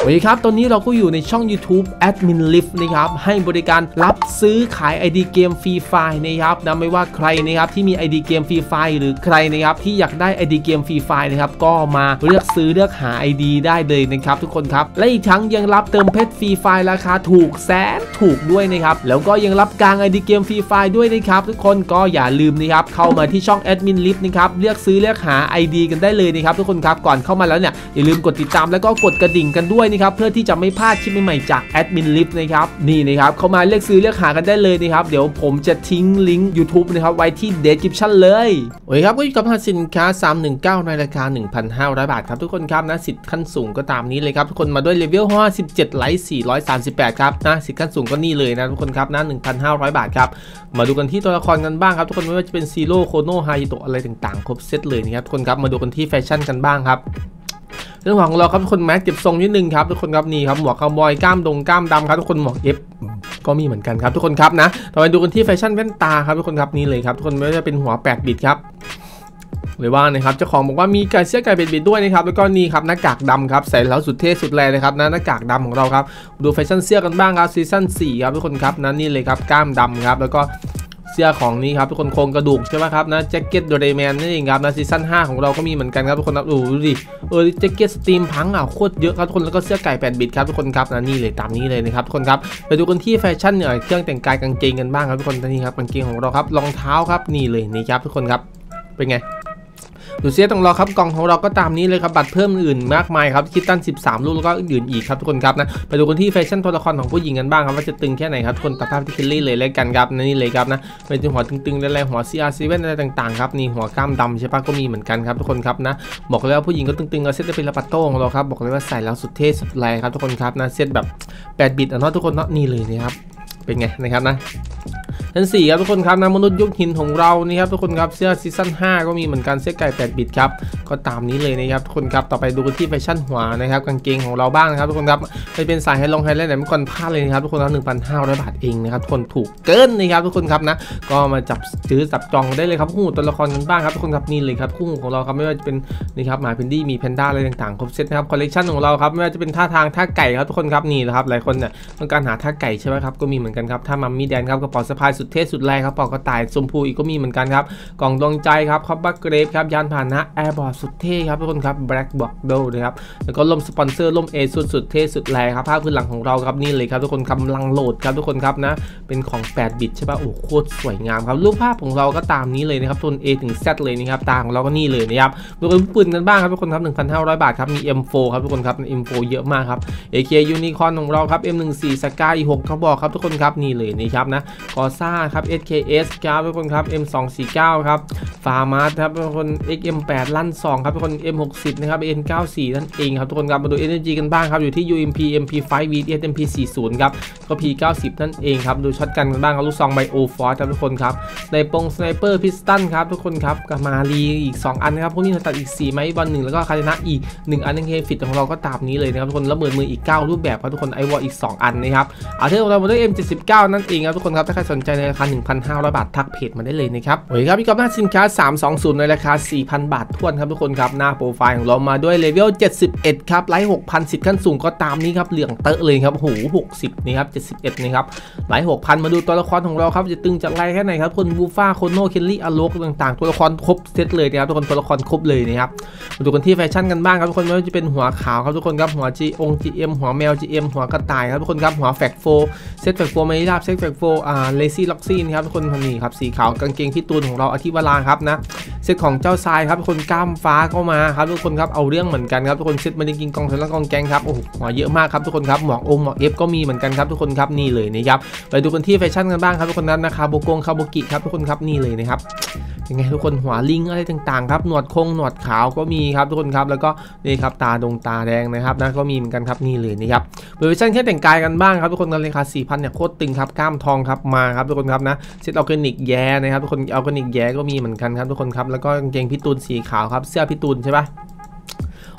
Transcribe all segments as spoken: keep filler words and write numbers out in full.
โอเคครับตอนนี้เราก็อยู่ในช่อง YouTube Admin Lift นะครับให้บริการรับซื้อขาย ไอ ดี เกมฟรีไฟล์นะครับนะไม่ว่าใครนะครับที่มี ไอ ดี เกมฟรีไฟล์หรือใครนะครับที่อยากได้ ไอ ดี เกมฟรีไฟล์นะครับก็มาเลือกซื้อเลือกหา ไอ ดี ได้เลยนะครับทุกคนครับและอีกทั้งยังรับเติมเพชรฟรีไฟล์ราคาถูกแสนถูกด้วยนะครับแล้วก็ยังรับกาง ไอ ดี เกมฟรีไฟล์ด้วยนะครับทุกคนก็อย่าลืมนะครับเข้ามาที่ช่อง Admin Lift นะครับเลือกซื้อเลือกหา ไอ ดี กันได้เลยนะครับทุกคนครับก่อนเข้ามาแล้วเนี่ยอย่าลืมกดติดตามแล้วก็กดกระดิ่งกันด้วยนะครับเพื่อที่จะไม่พลาดคลิปใหม่ๆจาก Admin Lift นะครับนี่นะครับเข้ามาเลือกซื้อเลือกหากันได้เลยนะครับเดี๋ยวผมจะทิ้งลิงก์ YouTube นะครับไว้ที่ description เลยโอเคครับก็อยู่กับสินค้าสามหนึ่งเก้าในราคา หนึ่งพันห้าร้อย บาทครับทุกคนครับนะสิทธิ์ขั้นสูงก็ตามนี้เลยครับทุกคนมาด้วยเลเวลห้าสิบเจ็ดไลท์สี่ร้อยสามสิบแปดครับนะสิทธิ์ขั้นสูงก็นี่เลยนะทุกคนครับนะ หนึ่งพันห้าร้อย บาทครับมาดูกันที่ตัวละครกันบ้างครับทุกคนไม่ว่าจะเป็นซีโร่โคโนไฮโตะอะไรต่างๆครบเซตเลยนะครับทุกคนครับมาดูกันที่แฟชั่นกันบ้างครับเรื่องของเราครับทุกคนแม็กเก็บทรงนิดนึงครับทุกคนครับนี่ครับหมวกคาวบอยกล้ามดงกล้ามดำครับทุกคนหมวกเอฟก็มีเหมือนกันครับทุกคนครับนะต่อไปดูกันที่แฟชั่นแว่นตาครับทุกคนครับนี่เลยครับทุกคนไม่ว่าจะเป็นหัวแปดบิตครับหรือว่านะครับเจ้าของบอกว่ามีไก่เสื้อไก่เบ็ดบิดด้วยนะครับแล้วก็นี่ครับหน้ากากดำครับใส่แล้วสุดเท่สุดแรงเลยครับนะหน้ากากดำของเราครับดูแฟชั่นเสื้อกันบ้างครับซีซั่นสี่ครับทุกคนครับนะนี่เลยครับกล้ามดำครับแล้วก็เสื้อของนี้ครับทุกคนโครงกระดูกใช่ไหมครับนะแจ็คเก็ตโดเรแมนนั่นเองครับนะซีซั่นห้าของเราก็มีเหมือนกันครับทุกคนครับดูดิเออแจ็คเก็ตสตรีมพังอ่ะโคตรเยอะครับทุกคนแล้วก็เสื้อไก่แปดบิตครับทุกคนครับนะนี่เลยตามนี้เลยนะครับทุกคนครับไปดูกันที่แฟชั่นเนี่ยเครื่องแต่งกายกางเกงกันบ้างครับทุกคนนี่ครับกางเกงของเราครับรองเท้าครับนี่เลยนี่ครับทุกคนครับเป็นไงดูเซตของเราครับกล่องของเราก็ตามนี้เลยครับบัตรเพิ่มอื่นมากมายครับคิดตั้งสิบสามลูกแล้วก็อื่นอีกครับทุกคนครับนะไปดูกันที่แฟชั่นตัวละครของผู้หญิงกันบ้างครับว่าจะตึงแค่ไหนครับทุกคนตัดภาพที่คิลลี่เลยแล้วกันครับนี่เลยครับนะเป็นหัวตึงๆอะไรหัว ซี อาร์ เซเว่นอะไรต่างๆครับนี่หัวกล้ามดำใช่ปะก็มีเหมือนกันครับทุกคนครับนะบอกเลยว่าผู้หญิงก็ตึงๆเอาเซตจะเป็นลาปาโต้ของเราครับบอกเลยว่าใส่แล้วสุดเท่สุดแรงครับทุกคนครับนะเซตแบบแปดบิตอ่ะเนาะทุกคนเนาะนี่เลยนะครับเป็นไงนะครับนะชั้นสี่ครับทุกคนครับนะมนุษย์ยุคหินของเรานี่ครับทุกคนครับเสื้อซีซั่นห้าก็มีเหมือนกันเสื้อไก่แปดบิตครับก็ตามนี้เลยนะครับทุกคนครับต่อไปดูกันที่แฟชั่นหัวนะครับกางเกงของเราบ้างนะครับทุกคนครับไปเป็นสายไฮลงไฮไลท์ไหนไม่ควรพลาดเลยนะครับทุกคนครับ หนึ่งพันห้าร้อย บาทเองนะครับทุกคนถูกเกินนะครับทุกคนครับนะก็มาจับซื้อจับจองได้เลยครับคู่ตัวละครกันบ้างครับทุกคนครับนี่เลยครับคู่ของเราครับไม่ว่าจะเป็นนี่ครับหมาเพนดี้มีแพนด้าอะไรต่างๆครบเซตนะครับคอลเลคชันของเราครับไม่ว่าจะเป็นท่าทางท่าไก่ครับทุกคนครับนี่นะครับหลายคนเนี่ยต้องการหาท่าไก่ใช่ไหมครับก็มีเหมือนกันครับท่ามัมมี่แดนครับกระเป๋าสะพายสุดเท่สุดแรงครับปอกกระต่ายชมพูอีกก็มีเหมือนกันครับกล่องดวงใจครับคอปบัคเกรฟครับยานพาหนะแอร์บอร์ดสุดเท่ครับทุกคนครับแบล็กบ็อกโดนะครับแล้วก็ล่มสปอนเซอร์ล่มเอสุดสุดเท่สุดแรงครับภาพพื้นหลังของเราครับนี่เลยครับทุกคนกำลังโหลดครับทุกคนครับนะเป็นของแปดบิตใช่ป่ะโอ้โคตรสวยงามครับรูปภาพของเราก็ตามนี้เลยนะครับทุน A ถึง Z เลยนะครับตาของเราก็นี่เลยนะครับดูกันปืนกันบ้างครับทุกคนครับ หนึ่งพันห้าร้อย บาทครับมี เอ็ม โฟร์ ครับทุกคนครับ เอ็ม โฟร์ เยอะมากครับ เอ เค Unicorn ของเราครับ เอ็ม หนึ่งสี่ Sky หกเขาบอกครับทุกคนครับนี่เลยนะครับนะกอซ่าครับ เอส เค เอส ครับทุกคนครับ เอ็ม สองสี่ เก้า ครับฟาร์มาร์ครับทุกคน เอ็กซ์ เอ็ม แปด ลั่นสองครับทุกคน เอ็ม หกสิบ นะครับ เอ็น เก้าสิบ นั่นเองครับทุกคนครับมาดู เอ็น เอ จี กันบ้างครับอยู่ที่ ยู เอ็ม พี เอ็ม พี ไฟว์ วี ดี เอส เอ็ม พี สี่สิบ ครับก็ พี เก้าสิบ นั่นเองครับดูช็อตกันกันบ้างครับลูกซองไบโอฟอร์สครับทุกคนครับในปงสไนเปอร์พิสตันครับทุกคนครับกับมารีอีกสองอันครับพวกนี้ตัดอีกสี่ไม้บอลหนึ่งแล้วก็คาเดนะอีกหนึ่งอันนึงเฮฟิตของเราก็ตามนี้เลยนะครับทุกคนแล้วเหมือนมืออีกเก้ารูปแบบครับทุกคนไอวอลอีกสองอันนะครับอาเทอร์ของเราด้วย เอ็ม เจ็ดสิบเก้า นั่นเองครับทุกคนครับถ้าใครสนใจในราคา หนึ่งพันห้าร้อย บาททักเพจมาได้เลยนะครับโอเคครับพี่ก๊อฟหน้าสินค้าสามสองศูนย์ในราคา สี่พัน บาทท้วนครับทุกคนครับหน้าโปรไฟล์ของเรามาด้วยเลเวลเจ็ดสิบเอ็ดครับไลท์ หกพัน สิทธิ์ขั้นสูงก็ตามนี้ครับเหลืองเตอะเลยครับโอ้โหหกสิบนี่ครับเจ็ดสิบเอ็ดนะครับไลท์ หกพัน มาดูตัวละครของเราครับจะตึงจากไรแค่ไหนครับคนบูฟ่าโคโนเคลลี่อโลกต่างๆตัวละครครบเซตเลยนะครับทุกคนตัวละครครบเลยนะครับมาดูกันที่แฟชั่นกันบ้างครับทุกคนไม่ว่าจะเป็นหัวขาวครับทุกคนครับหัวจีองจีเอ็มหัวแมวจีเอ็มหัวกระต่ายครับทุกคนครับหัวแฟกโฟเซตแฟกโฟไม่ได้เซตแฟกโฟอ่าเลซี่ล็อกซี่นะครับทุกคนนี่ครับสีขาวกางเกงพี่ตูนของเราอธิวราครับนะเซตของเจ้าทรายครับทุกคนกล้ามฟ้าเข้ามาครับทุกคนครับเอาเรื่องเหมือนกันครับทุกคนเซตมาดิกิงกองเซตและกองแกงครับโอ้โหหัวเยอะมากครับทุกคนครับหมวกองหมวกเอฟก็มีเหมือนกันครับทุกคนครับนี่เลยนะครับไปดูกันที่แฟชั่นกันบ้างครับทุกคนนั้นนะครับโบกงคาโบกิครับทุกคนครับนี่เลยนะครับยังไงทุกคนหัวลิงอะไรต่างๆครับหนวดคงหนวดขาวก็มีครับทุกคนครับแล้วก็นี่ครับตาดงตาแดงนะครับนะก็มีเหมือนกันครับนี่เลยนะครับเวอร์ชันแค่แต่งกายกันบ้างครับทุกคนกันราคา สี่พัน เนี่ยโคตรตึงครับกล้ามทองครับมาครับทุกคนครับนะเซตออร์แกนิกแย่นะครับทุกคนออร์แกนิกแย่ก็มีเหมือนกันครับทุกคนครับแล้วก็กางเกงพี่ตูนสีขาวครับเสื้อพี่ตูนใช่ปะโ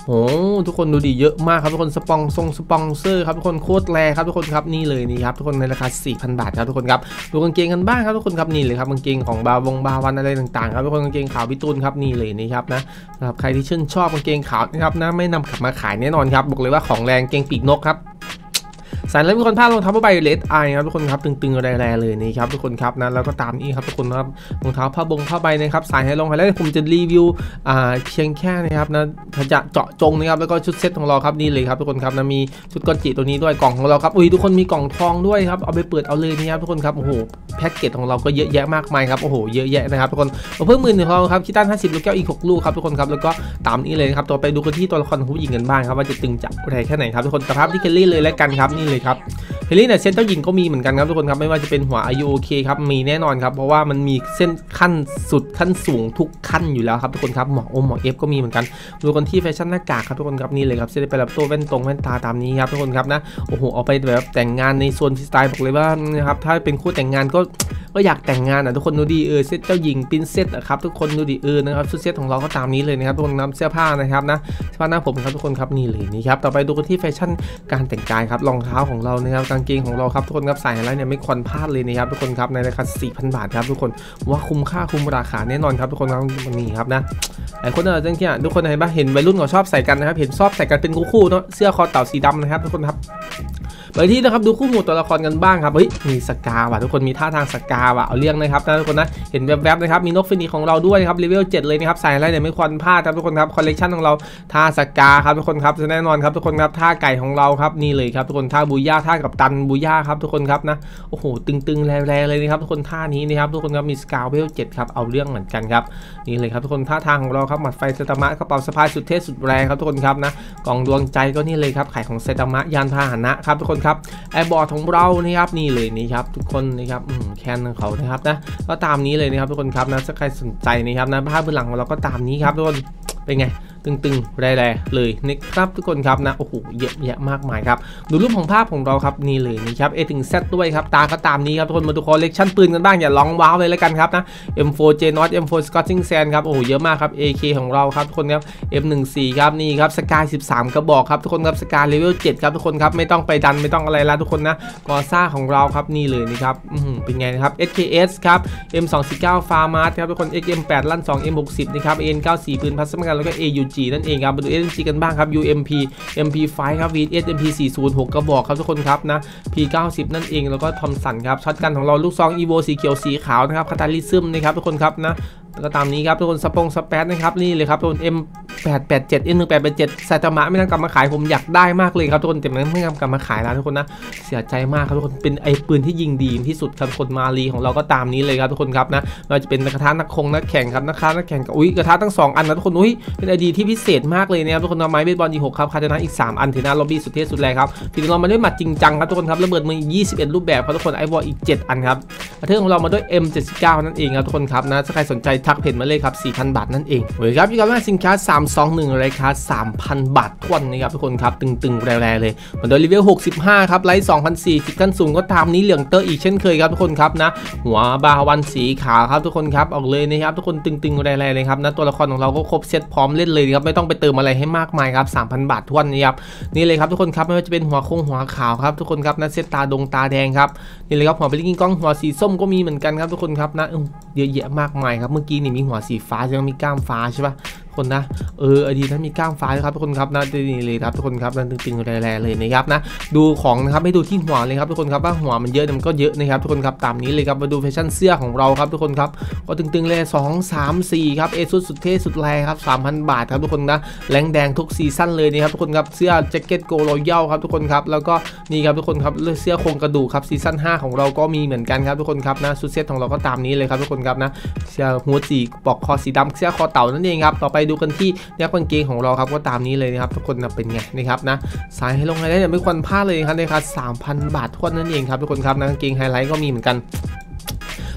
โอ้ทุกคนดูดีเยอะมากครับทุกคนสปองทรงสปอนเซอร์ครับทุกคนโคตรแรงครับทุกคนครับนี่เลยนี่ครับทุกคนในราคา สี่พัน บาทครับทุกคนครับดูกางเกงกันบ้างครับทุกคนครับนี่เลยครับกางเกงของบาวงบาวันอะไรต่างๆครับทุกคนกางเกงขาวพี่ตูนครับนี่เลยนี่ครับนะสำหรับใครที่ชื่นชอบกางเกงขาวนะครับนะไม่นำกลับมาขายแน่นอนครับบอกเลยว่าของแรงเกงปีกนกครับสายแล้วมีคนพลาดรองเท้าผ้าใบเลดไอครับทุกคนครับตึงๆแรงๆเลยนี่ครับทุกคนครับนะแล้วก็ตามนี้ครับทุกคนครับรองเท้าผ้าบงผ้าใบนะครับสายให้ลงให้แล้วผมจะรีวิวอ่าเพียงแค่นะครับนะจะเจาะจงนะครับแล้วก็ชุดเซ็ตของเราครับนี่เลยครับทุกคนครับนะมีชุดก้อนจีตัวนี้ด้วยกล่องของเราครับอุ้ยทุกคนมีกล่องทองด้วยครับเอาไปเปิดเอาเลยนี่ครับทุกคนครับโอ้โหแพ็กเกจของเราก็เยอะแยะมากมายครับโอ้โหเยอะแยะนะครับทุกคนเพิ่มมือหนึ่งของเราครับคิดตันห้าสิบลูกแก้วอีกหกลูกครับทุกคนครับแล้วก็ตามนี้เลยครับต่อไปดูกันที่ตัวละครของผู้หญิงกันบ้างครับว่าจะตึงจับอะไรแค่ไหนครับทุกคนสภาพที่เคลลี่เลยแล้วกันครับนี่เลยครับเฮลี่เนี่ยเส้นเจ้าหญิงก็มีเหมือนกันครับทุกคนครับไม่ว่าจะเป็นหัวอายุโอเคครับมีแน่นอนครับเพราะว่ามันมีเส้นขั้นสุดขั้นสูงทุกขั้นอยู่แล้วครับทุกคนครับหมอโอหมอเอฟก็มีเหมือนกันดูกันที่แฟชั่นหน้ากากครับทุกคนครับนี่เลยครับเส้นไปแบบตัวแว่นตรงแว่นตาตามนี้ครับทุกคนครับนะโอ้โหเอาไปแบบแต่งงานในโซนสไตล์บอกเลยว่านะครับถ้าเป็นคู่แต่งงานก็ก็อยากแต่งงานอ่ะทุกคนดูดีเออเซตเจ้าหญิงปรินเซสครับทุกคนดูดีเออนะครับชุดเซตของเราก็ตามนี้เลยนะครับทุกคนนำเสื้อผ้านะครับนะเสื้อผ้าหน้าผมครับทุกคนครับนี่เลยนี่ครับต่อไปดูกันที่แฟชั่นการแต่งกายครับรองเท้าของเรานะครับกางเกงของเราครับทุกคนครับใส่อะไรเนี่ยไม่ควรพลาดเลยนะครับทุกคนครับในราคา สี่พัน บาทครับทุกคนว่าคุ้มค่าคุ้มราคาแน่นอนครับทุกคนครับวันนี้ครับนะหลายคนอาจจะเนี่ยทุกคนเห็นปะเห็นวัยรุ่นเขาชอบใส่กันนะครับเห็นชอบใส่กันเป็นคู่ๆเนาะเสื้อคอเต่าสีดำนะครับทุกคนครับไปที่นะครับดูคู่หมู่ตัวละครกันบ้างครับเฮ้ยมีสกาว่ะทุกคนมีท่าทางสกาว่ะเอาเรื่องนะครับนะทุกคนนะเห็นแวบๆนะครับมีนกฟินิกของเราด้วยครับเลเวลเจ็ดเลยนะครับใส่อะไรเนี่ยไม่ควรพลาดครับทุกคนครับคอลเลกชันของเราท่าสกาครับทุกคนครับแน่นอนครับทุกคนครับท่าไก่ของเราครับนี่เลยครับทุกคนท่าบูย่าท่ากับตันบูย่าครับทุกคนครับนะโอ้โหตึงๆแรงๆเลยนะครับทุกคนท่านี้นะครับทุกคนครับมีสกาเลเวลเจ็ดครับเอาเรื่องเหมือนกันครับนี่เลยครับทุกคนท่าทางของเราครับหมัดไฟเซตามะกระเป๋าสะพายสุดเท่สุดแรงครับทุกคนครับนะกล่องดวงใจก็นี่เลยครับไข่ของเซตามะยานพาหนะครับทุกคนครับไอบอร์ดของเรานี่ครับนี่เลยนี่ครับทุกคนนะครับแคนของเขานะครับนะก็ตามนี้เลยนะครับทุกคนครับนะถ้าใครสนใจนะครับนะภาพเบื้องหลังของเราก็ตามนี้ครับทุกคนเป็นไงตึงๆแร่ๆเลยนะครับทุกคนครับนะโอ้โหเยอะแยะมากมายครับดูรูปของภาพของเราครับนี่เลยนี่ครับ A ถึง Z ด้วยครับตาก็ตามนี้ครับทุกคนมาดูคอลเลกชันปืนกันบ้างอย่าลองว้าวเลยแล้วกันครับนะ เอ็ม โฟร์ J Not เอ็ม โฟร์ Scorching Sand ครับโอ้โหเยอะมากครับ เอ เค ของเราครับทุกคนครับ เอ็ม หนึ่งสี่ ครับนี่ครับสกายสิบสามกระบอกครับทุกคนครับสกายเลเวลเจ็ดครับทุกคนครับไม่ต้องไปดันไม่ต้องอะไรแล้วทุกคนนะกอซ่าของเราครับนี่เลยนี่ครับเป็นไงนะครับ เอส เค เอส ครับ เอ็ม สองสี่เก้า Farmart ครับทุกคน เอ็กซ์ เอ็ม แปด ลั่น สอง เอ็ม หกสิบ นะครับ เอ็น เก้าสิบ ปืนพัสดุกันแล้วก็ เอ ยู จี นั่นเองครับมาดู เอส เอ็ม จี กันบ้างครับ ยู เอ็ม พี เอ็ม พี ไฟว์ ครับ วี เอส เอ็ม พี สี่ศูนย์หก กระบอกครับทุกคนครับนะ พี เก้าสิบ นั่นเองแล้วก็ทอมสันครับช็อตกันของเราลูกซอง อี โว สีเขียวสีขาวนะครับคาตาลิซึมนะครับทุกคนครับนะก็ตามนี้ครับทุกคนสปงสเปซนะครับนี่เลยครับทุกคน เอ็ม แปด แปด เจ็ด เอ็ม หนึ่ง แปด แปด เจ็ด ไซตามะไม่นำกลับมาขายผมอยากได้มากเลยครับทุกคนแต่ไม่นำกลับมาขายแล้วทุกคนนะเสียใจมากครับทุกคนเป็นไอ้ปืนที่ยิงดีที่สุดครับคนมาลีของเราก็ตามนี้เลยครับทุกคนครับนะเราจะเป็นกระทะนักคงนักแข่งครับนักค้านักแข่งกับอุ้ยกระทะทั้งสองอันนะทุกคนอุ้ยเป็นไอดีที่พิเศษมากเลยนะครับทุกคนไม้เบสบอลอีกหกครับคาตานะอีกสามอันถือหน้าล็อบบี้สุดเท่สุดแรงครับทีนี้เรามาด้วยหมัดจริงจังครับทุกคนครับระเบิดมือยี่สิบเอ็ดรูปแบบครับทุกคนไอวอลอีกเจ็ดอันครับประเทศของเรามาด้วย เอ็ม เจ็ดสิบเก้า นั่นเองครับทุกคนครับนะถ้าใครสนใจทักเพจมาเลยครับ สี่พัน บาทนั่นเองเฮ้ยครับอยู่กับสินค้าสามสองหนึ่งราคา สามพัน บาททวนนะครับทุกคนครับตึงๆแรงๆเลยเหมือนโดยรีวิวหกสิบห้าครับไลท์ สองพันสี่สิบ ขั้นสูงก็ตามนี้เหลืองเตอร์อีกเช่นเคยครับทุกคนครับนะหัวบาวันสีขาวครับทุกคนครับออกเลยนะครับทุกคนตึงๆแรงๆเลยครับนะตัวละครของเราก็ครบเซตพร้อมเล่นเลยครับไม่ต้องไปเติมอะไรให้มากมายครับ สามพัน บาททวนนี่ครับนี่เลยครับทุกคนครับไม่ว่าจะเป็นหัวคงหัวขาวครับทุกคนครับนะเซตตาดงตาแดงครับนี่เลยครับหัวเบลกิ้งกล้องหัวสีส้มก็มีเหมือนกันครับทุกคนครับนะเยอะแยะมากมายครับเมื่อกี้นี่มีหัวสีฟ้าใช่ไหมมีก้ามฟ้าใช่ปะคนนะเออไอดีนั้นมีก้ามฟ้าครับทุกคนครับนะนี่เลยครับทุกคนครับนั่นตึงๆแรงๆเลยนะครับนะดูของนะครับให้ดูที่หัวเลยครับทุกคนครับว่าหัวมันเยอะมันก็เยอะนะครับทุกคนครับตามนี้เลยครับมาดูแฟชั่นเสื้อของเราครับทุกคนครับก็ตึงๆเลยสองสามสี่ครับเอซุดสุดเท่สุดแรงครับ สามพัน บาทครับทุกคนนะแรงแดงทุกซีซั่นเลยนะครับทุกคนครับเสื้อแจ็คเก็ตโกโรยัลครับทุกคนครับแล้วก็นี่ครับทุกคนครับเสื้อโครงกระดูกครับซีซั่นห้าของเราก็มีเหมือนกันครับทุกคนครับนะชุดเซตของเราก็ตามนี้เลยครับทุกคนครับนะเสื้อหัวสีปอกคอสีดำเสื้อคอเต่านั่นเองครับต่อไปดูกันที่กางเกงของเราครับก็ตามนี้เลยนะครับทุกคนนะเป็นไงนะครับนะสายให้ลงไฮไลท์เนี่ยไม่ควรพลาดเลยครับในราคา สามพัน บาททวนนั่นเองครับทุกคนครับนะกางเกงไฮไลท์ก็มีเหมือนกันร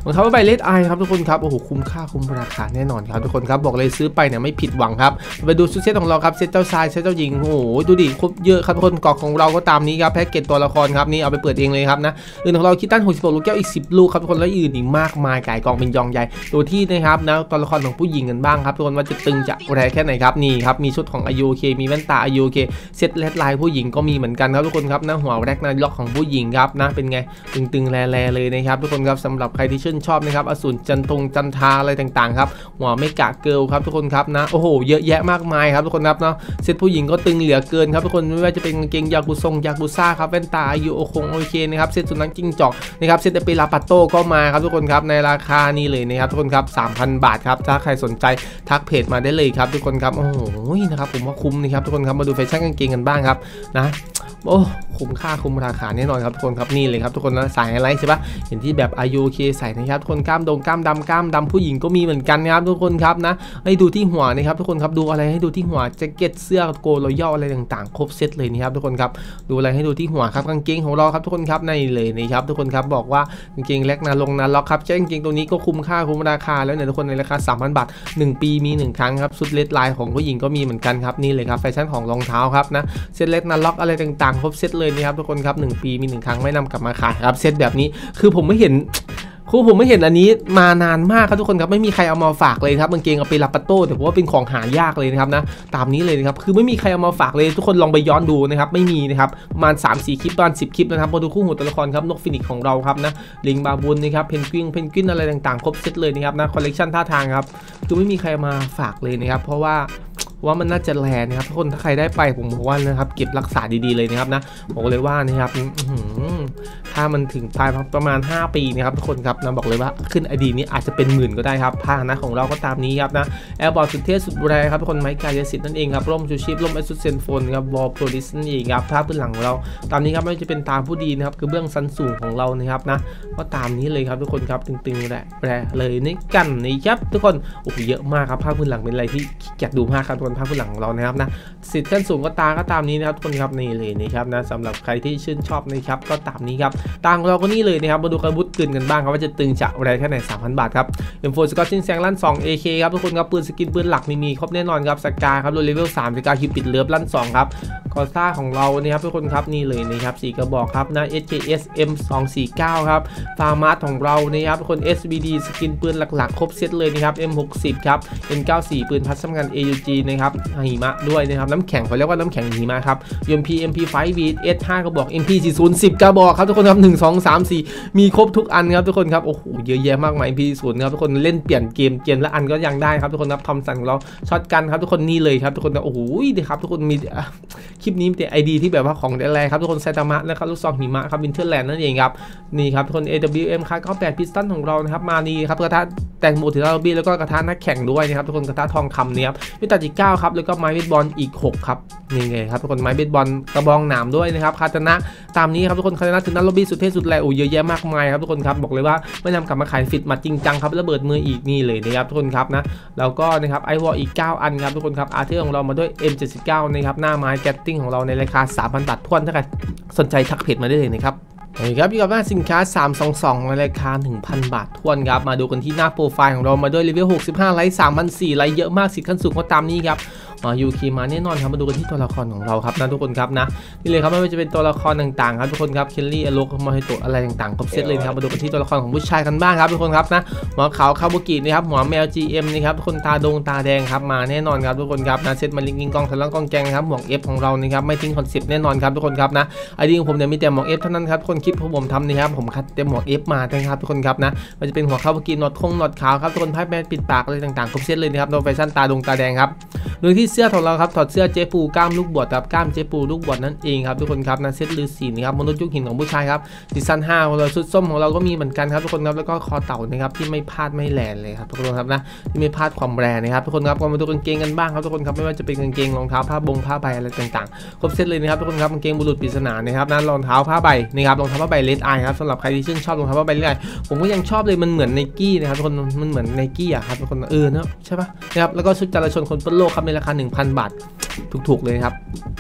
รองเท้าผ้าใบเลดไอครับทุกคนครับโอ้โหคุ้มค่าคุ้มราคาแน่นอนครับทุกคนครับบอกเลยซื้อไปเนี่ยไม่ผิดหวังครับไปดูชุดเซตของเราครับเซตเจ้าชายเซตเจ้าหญิงโอ้โหดูดิครบเยอะครับทุกคนกล่องของเราก็ตามนี้ครับแพ็กเกจตัวละครครับนี่เอาไปเปิดเองเลยครับนะอื่นของเราคิตตันหกสิบหกลูกแก้วอีกสิบลูกครับทุกคนและอื่นอีกมากมายไก่กองเป็นยองใหญ่ตัวที่นะครับนะตัวละครของผู้หญิงกันบ้างครับทุกคนว่าจะตึงจะแรงแค่ไหนครับนี่ครับมีชุดของอายุเคมีแว่นตาอายุเคเซตเลดไลน์ผู้หญิงก็มีเหมือนกันครับทุกคนครับนะหัวแรกนะล็อกของผู้หญิงครับนะเป็นไงตึงๆแร่ๆเลยนะครับทุกคนครับสำหรับใครที่ชื่นชอบนะครับอสูรจันทงจันทาอะไรต่างๆครับหัวไม่กะเกิลครับทุกคนครับนะโอ้โหเยอะแยะมากมายครับทุกคนครับเนาะเซตผู้หญิงก็ตึงเหลือเกินครับทุกคนไม่ว่าจะเป็นกางเกงยากุซงยากุซ่าครับแว่นตาอายุโอคงโอเคนะครับเซตสุนัขจิ้งจอกนะครับเซตเปลาปาโต้ก็มาครับทุกคนครับในราคานี้เลยนะครับทุกคนครับ สามพัน บาทครับถ้าใครสนใจทักเพจมาได้เลยครับทุกคนครับโอ้โหนะครับผมว่าคุ้มนะครับทุกคนครับมาดูแฟชั่นกางเกงกันบ้างครับนะโอ้คุ้มค่าคุ้มราคาแน่นอนครับทุกคนครับนี่เลยครับทุกคนนะสายอะไรใช่ปะเห็นที่แบบอายุโอเคใส่นะครับทุกคนกล้ามดงกล้ามดำกล้ามดำผู้หญิงก็มีเหมือนกันนะครับทุกคนครับนะให้ดูที่หัวนะครับทุกคนครับดูอะไรให้ดูที่หัวแจ็คเก็ตเสื้อโกลย่ออะไรต่างๆครบเซตเลยนะครับทุกคนครับดูอะไรให้ดูที่หัวครับกางเกงของเราครับทุกคนครับในเลยนะครับทุกคนครับบอกว่ากางเกงแลกนาลงนาล็อกครับใช้กางเกงตัวนี้ก็คุ้มค่าคุ้มราคาแล้วเนี่ยทุกคนในราคา สามพัน บาทหนึ่งปีมีหนึ่งครั้งครับชุดเลดไลน์ของผู้หญิงก็มีเหมือนกันครับนี่เลยครับแฟชั่นของรองเท้าครับนะเซตเลดนาล็อกอะไรต่างๆครบเซตเลยนะครับทุกคนครับหนึ่งปีมีหนึ่งครั้งไม่นำกลับมาขายครับเซตแบบนี้คือผมไม่เห็นครูผมไม่เห็นอันนี้มานานมากครับทุกคนครับไม่มีใครเอามาฝากเลยครับกางเกงเอาไปลาปาโต้แต่ผมว่าเป็นของหายากเลยนะครับนะตามนี้เลยนะครับคือไม่มีใครเอามาฝากเลยทุกคนลองไปย้อนดูนะครับไม่มีนะครับประมาณ สามสี่ คลิปประมาณสิบคลิปนะครับมาดูคู่หูตัวละครครับนกฟินิกของเราครับนะลิงบาบูนนะครับเพนกวินเพนกวินอะไรต่างๆครบเซตเลยนะครับนะคอลเลกชันท่าทางครับคือไม่มีใครมาฝากเลยนะครับเพราะว่าว่ามันน่าจะแรงนะครับทุกคนถ้าใครได้ไปผมบอกว่านะครับเก็บรักษาดีๆเลยนะครับนะบอกเลยว่านะครับถ้ามันถึงภายประมาณห้าปีนะครับทุกคนครับนะบอกเลยว่าขึ้นไอดีนี้อาจจะเป็นหมื่นก็ได้ครับผ้านะของเราก็ตามนี้ครับนะแอร์บอร์ดสุดเท่สุดแรงครับทุกคนไม้กายสิทธิ์นั่นเองครับร่มชูชีพร่มไอซุดเซนโฟนครับวอลโปรลิสนั่นเองครับผ้าพื้นหลังของเราตามนี้ครับไม่ว่าจะเป็นตาผู้ดีนะครับคือเบื้องสันสูงของเรานะครับนะก็ตามนี้เลยครับทุกคนครับตึงๆแหละแปรเลยนี่กันนี่ครับทุกคนโอ้โหเยอะมากครับผ้าพื้นหลังเป็นอะไรที่อยากดูมากครับภาพพื้นหลังของเรานะครับนะสิทธิ์ขั้นสูงก็ตาก็ตามนี้นะครับทุกคนครับนี่เลยนะครับนะสำหรับใครที่ชื่นชอบนะครับก็ตามนี้ครับตามเราก็นี่เลยนะครับมาดูการบูทปืนกันบ้างครับว่าจะตึงจะแรงแค่ไหน สามพัน บาทครับ เอ็ม โฟร์ สกอตชินแซงลั่น สอง เอ เค ครับทุกคนครับปืนสกินปืนหลักมีครบแน่นอนครับสกาครับเลเวลสามสกาคิวปิดเลิฟลั่นสองครับคอซ่าของเราเนี่ยครับทุกคนครับนี่เลยนะครับสี่กระบอกครับนะ เอส เค เอส เอ็ม สอง สี่เก้า ครับฟาร์มาร์ของเรานะครับทุกคน เอส บี ดี สกินปืนหลักๆครบเซตเลยนะครับ เอ็ม หกสิบ ครับ เอ็น เก้าสิบ ปืนพัดสำคัญ เอ ยู จี นะครับหิมะด้วยนะครับน้ำแข็งเขาเรียกว่าน้ำแข็งหิมะครับ เอ็ม พี เอ็ม พี ไฟว์ บี เอส ห้า กระบอก เอ็ม พี สี่สิบ สิบ กระบอกครับทุกคนครับหนึ่ง สอง สาม สี่มีครบทุกอันครับทุกคนครับโอ้โหเยอะแยะมากมาย เอ็ม พี สี่สิบ ครับทุกคนเล่นเปลี่ยนเกมเกมละอันก็ยังได้ครับทุกคนครับทอมสันของเราช็อตกันครับทุกคนนี่เลยครับทุกคนโอ้โหดีครับทุกคนมีคลิปนี้มีแต่ไอดีที่แบบว่าของแรงครับทุกคนไซตามะนะครับลูกซองหิมะครับวินเทอร์แลนด์นั่นเองครับนี่ครับทุกคน เอ ดับเบิลยู เอ็ม ครับเก้าสิบแปดพิสตันของเรานะครับมานี่ครับกระทะแตงโมถือเราบีแล้วก็กระทะนักแข่งด้วยนะครับทุกคนกระทะทองคำเนี่ยครับวิตาจิก้าครับแล้วก็ไม้เบสบอลอีกหกครับนี่ไงครับทุกคนไม้เบสบอลกระบองหนามด้วยนะครับคาตานะตามนี้ครับทุกคนคาตานะถึงนั้นล็อบบี้สุดเท่สุดแรงโอ้เยอะแยะมากมายครับทุกคนครับบอกเลยว่าไม่นำกลับมาขายฟิตมาจริงจังครับระเบิดมืออีกนี่เลยนะครับทุกคนครับนะแล้วก็นะครับไอวอลอีกเก้าอันครับทุกคนครับอาร์เธอร์ของเรามาด้วย เอ็ม เจ็ดสิบเก้า นะครับหน้าไม้แกตติ้งของเราในราคา สามพัน บาททวนถ้าใครสนใจทักเพจมาได้เลยนะครับนี่ครับอยู่กับหน้าสินค้าสามสองสองในราคา หนึ่งพัน บาททวนครับมาดูกันที่หน้าโปรไฟล์ของเรามาด้วยเลเวลหกสิบห้าไลท์ สามพันสี่ร้อย ไลท์เยอะมากสิทธิ์ขั้นสูงก็ตามนี้ครับมายูคีมาแน่นอนครับมาดูกันที่ตัวละครของเราครับนะทุกคนครับนะนี่เลยครับไม่ว่าจะเป็นตัวละครต่างๆครับทุกคนครับเคลลี่อโลกมาให้ตัวอะไรต่างๆครบเซตเลยครับมาดูกันที่ตัวละครของผู้ชายกันบ้างครับทุกคนครับนะหัวขาวคาบุกินะครับหัวแมว จี เอ็ม นะครับทุกคนตาดงตาแดงครับมาแน่นอนครับทุกคนครับนะเซตมาลิงกิงกองทะลักกองแกงครับหมวก F ของเรานะครับไม่ทิ้งคอนเซ็ปต์แน่นอนครับทุกคนครับนะไอดีของผมเนี่ยมีแต่หมวก F เท่านั้นครับคนคลิปของผมทำนะครับผมคัดเต็มหมวก F มานะครับทุกคนครับนะมันจะเป็นหัวคาบุกินอตคงนอตขาวครับทุกคนไพ่แมนปิดปากอะไรต่างๆครบเซตเลยนะครับโนแฟชั่นตาดงตาแดงครับโดยที่เสื้อของเราครับถอดเสื้อเจปูกล้ามลูกบวชครับกล้ามเจปูลูกบวชนั่นเองครับทุกคนครับนะเซตลือสีนะครับมนุษย์ยุคหินของผู้ชายครับซีซั่นห้าของเราชุดส้มของเราก็มีเหมือนกันครับทุกคนครับแล้วก็คอเต่านะครับที่ไม่พลาดไม่แหลนเลยครับทุกคนครับนะที่ไม่พลาดความแรงนะครับทุกคนครับมาดูกางเกงกันบ้างครับทุกคนครับไม่ว่าจะเป็นกางเกงรองเท้าผ้าบงผ้าใบอะไรต่างๆครบเซตเลยนะครับทุกคนครับกางเกงบุรุษปริศนานะครับนะรองเท้าผ้าใบนะครับรองเท้าผ้าใบเลดไอครับสำหรับใครที่ชื่นชอบรองเท้าผ้าใบเลดไอผมก็ยังชอบเลยมันเหมือนไนกี้นะครับทุกคนมันเหมือนไนกี้อะครับทุกคนเออเนาะใช่ปะนะครับแล้วก็ชุดจราชนคนบนโลกครับในราคา หนึ่งพัน บาทถูกๆเลยครับ